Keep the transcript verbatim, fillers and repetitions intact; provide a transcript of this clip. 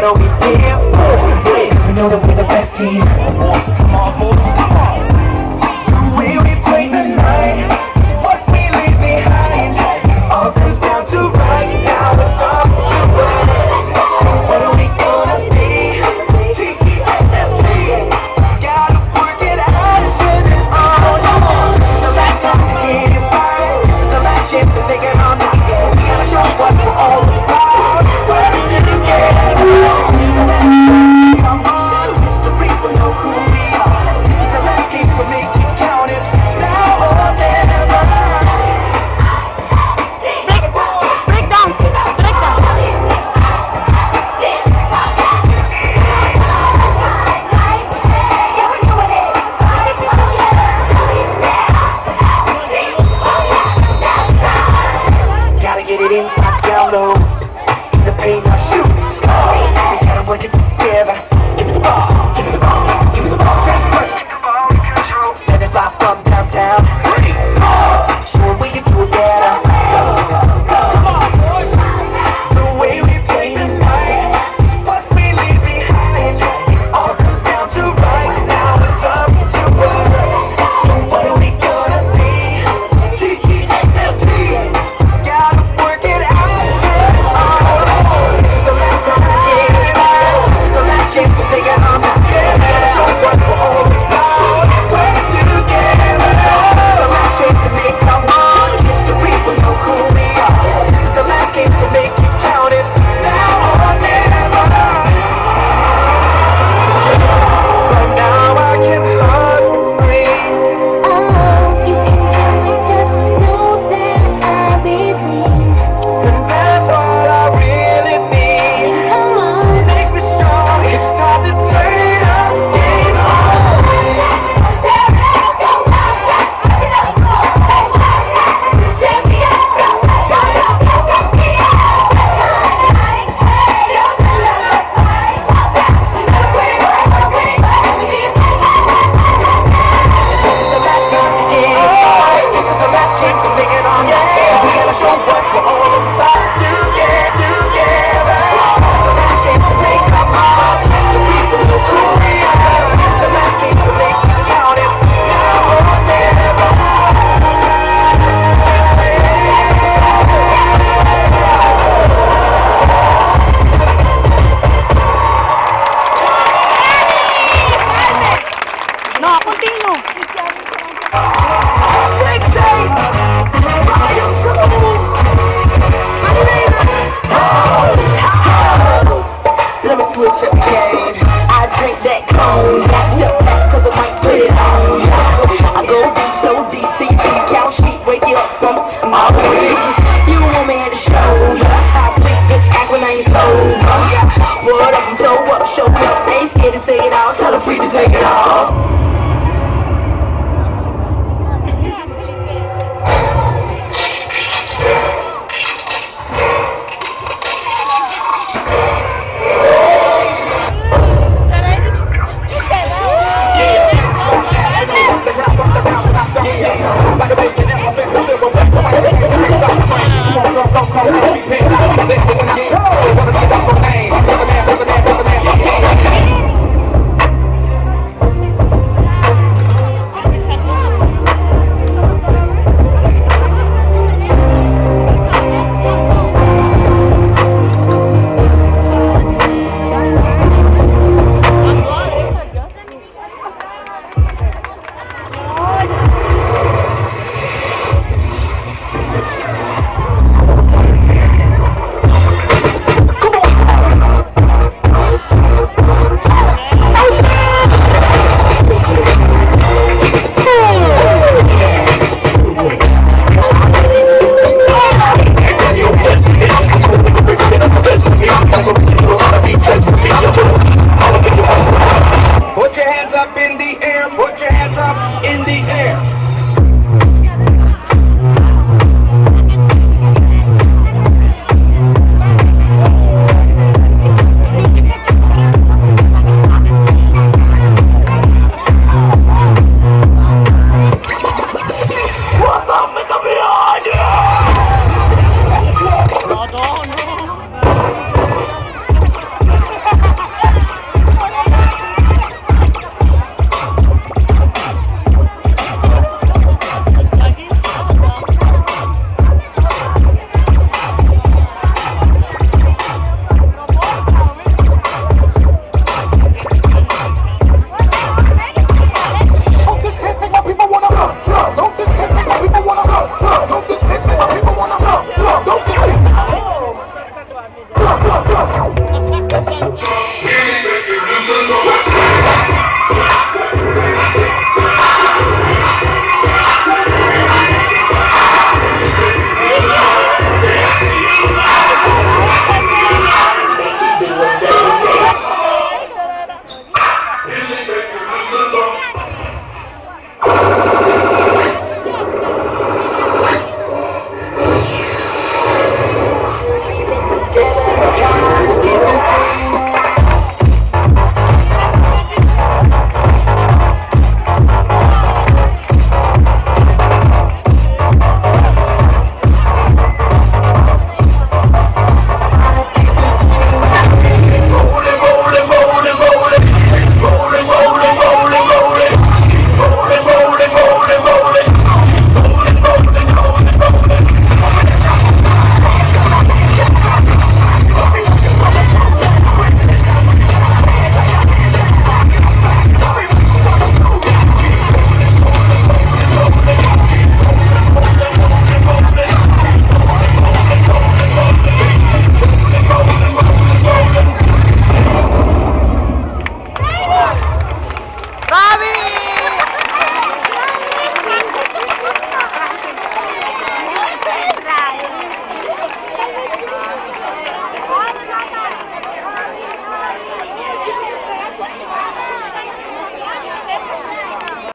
what are we here for? To win, 'cause we know that we're the best team. Boys, come on, boys, come on. The way we play tonight is what we leave behind. All comes down to right now, it's up to us. So what are we gonna be? T E F F T. Gotta work it out and turn it on. This is the last time to get it right. This is the last chance to take it on the weekend. We gotta show what we're all about. What did you get?